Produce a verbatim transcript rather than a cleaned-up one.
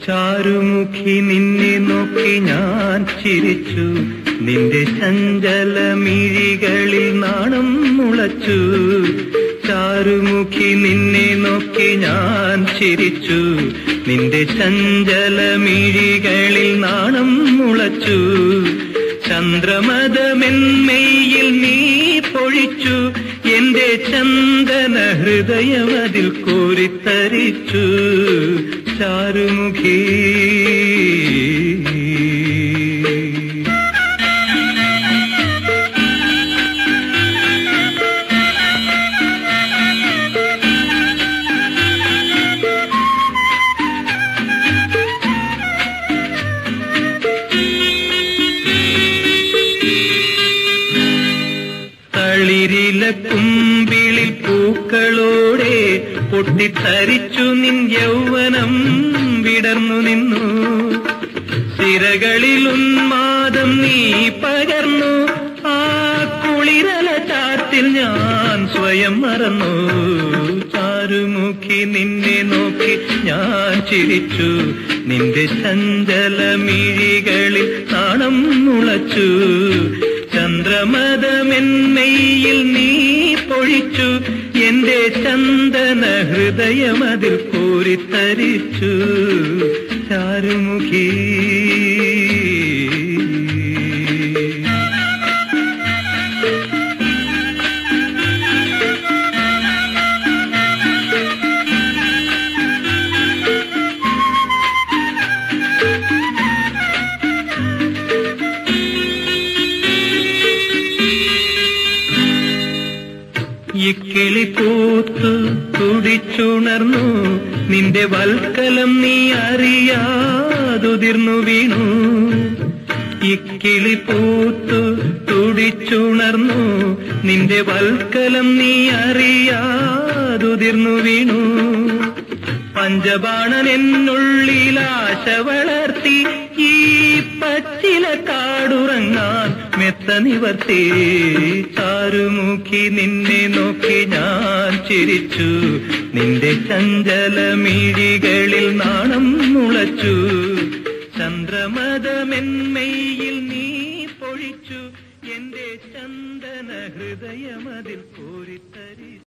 ചാരുമുഖി നിന്നെ നോക്കി ഞാൻ ചിരിച്ചു, നിന്റെ ചഞ്ചലമിഴികളിൽ നാണം മുളച്ചു. ചാരുമുഖി നിന്നെ നോക്കി ഞാൻ ചിരിച്ചു, നിന്റെ ചഞ്ചലമിഴികളിൽ നാണം മുളച്ചു. ചന്ദ്രമദമെന്മയിൽ നീ പൊഴിച്ചു, എന്റെ ചന്ദന ഹൃദയമതിൽ കോരിത്തരിച്ചു. ചാരുമുഖി തളിരില കുമ്പിളിൽ പൂക്കളോടെ പൊട്ടിത്തരിച്ചു നിൻ യൗവനം വിടർന്നു നിന്നു. സിരകളിൽ ഉന്മാദം നീ പകർന്നു, ആ കുളിരല ചാത്തിൽ ഞാൻ സ്വയം മറന്നു. ചാരുമുഖി നിന്നെ നോക്കി ഞാൻ ചിരിച്ചു, നിന്റെ ചഞ്ചലമിഴികളിൽ നാണം മുളച്ചു. ചന്ദ്രമദമെന്മയിൽ നീ പൊഴിച്ചു, എന്റെ ചന്ദന ഹൃദയമതിൽ കോരിത്തരിച്ചു. ചാരുമുഖി ഇക്കിളി പൂത്തു തുടിച്ചുണർന്നു, നിന്റെ വൽക്കലം നീ അറിയാതുതിർന്നു വീണു. ഇക്കിളി പൂത്തു തുടിച്ചുണർന്നു, നിന്റെ വൽക്കലം നീ അറിയാതുതിർന്നു വീണു. പഞ്ചബാണൻ എന്നുള്ളിൽ ആശ വളർത്തി, ഈ പച്ചില കാടുറങ്ങാൻ മെത്ത നിവർത്തി. ചാരുമുഖി നിന്നെ നോക്കി ഞാൻ ചിരിച്ചു, നിന്റെ ചഞ്ചലമിഴികളിൽ നാണം മുളച്ചു. ചന്ദ്രമദമെന്മയിൽ നീ പൊഴിച്ചു, എന്റെ ചന്ദന ഹൃദയമതിൽ കോരിത്തരി.